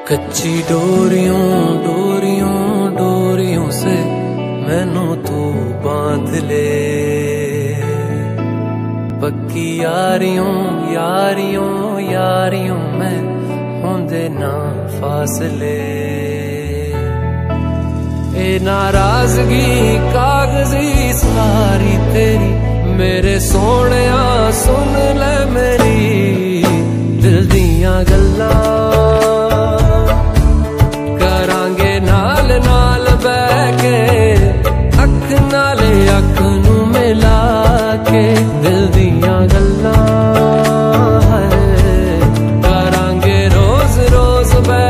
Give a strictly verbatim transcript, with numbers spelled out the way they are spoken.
कच्ची डोरियों डोरियों डोरियों से मैनू तू बांध ले, पक्की यारियों यारियों यारियों में होंदे ना फासले। ए नाराजगी कागजी सारी तेरी मेरे सोहणिया सुन ले मेरी दिल दियां गल्लां, करांगे नाल नाल बैठ के अख नाले अख नू मिला के दिल दियां गल्लां करांगे रोज रोज बैठ